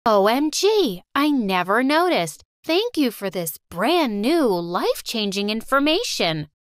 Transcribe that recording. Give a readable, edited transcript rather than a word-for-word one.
OMG, I never noticed. Thank you for this brand new, life-changing information.